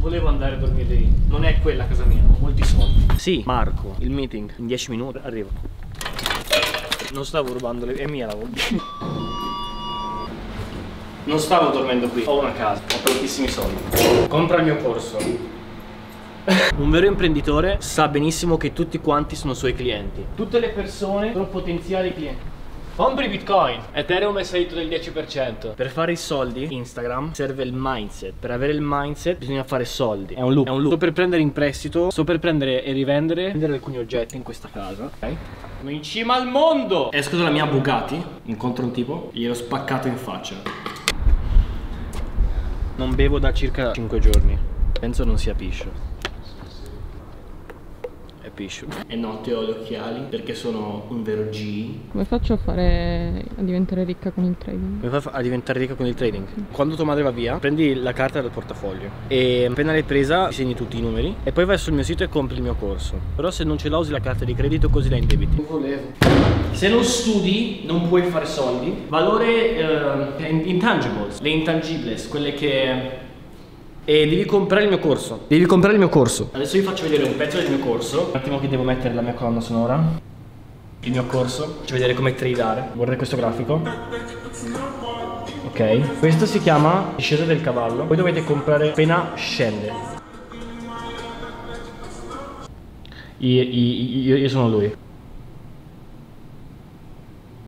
volevo andare a dormire lì. Non è quella casa mia, ho molti soldi. Sì, Marco, il meeting in 10 minuti arrivo. Non stavo rubando è mia la volta. Non stavo dormendo qui, ho una casa, ho tantissimi soldi. Compra il mio corso. Un vero imprenditore sa benissimo che tutti quanti sono suoi clienti. Tutte le persone sono potenziali clienti. Compri Bitcoin. Ethereum è salito del 10%. Per fare i soldi, Instagram serve il mindset. Per avere il mindset bisogna fare soldi. È un loop. È un loop. Sto per prendere in prestito, sto per prendere e rivendere alcuni oggetti in questa casa. Ok? Sono in cima al mondo. Esco dalla mia Bugatti, incontro un tipo, gliel'ho spaccato in faccia. Non bevo da circa 5 giorni. Penso non sia piscio. È piscio. E notte ho gli occhiali perché sono un vero G. Come faccio a diventare ricca con il trading? Come fai a diventare ricca con il trading? Quando tua madre va via, prendi la carta dal portafoglio e appena l'hai presa ti segni tutti i numeri e poi vai sul mio sito e compri il mio corso. Però se non ce la usi la carta di credito così la indebiti. Non volevo. Se non studi non puoi fare soldi. Valore intangibles, le intangibles, quelle che... E devi comprare il mio corso. Devi comprare il mio corso. Adesso vi faccio vedere un pezzo del mio corso. Un attimo che devo mettere la mia colonna sonora. Il mio corso. Faccio vedere come tradare. Guardate questo grafico. Ok. Questo si chiama discesa del cavallo. Poi dovete comprare appena scende. Io sono lui.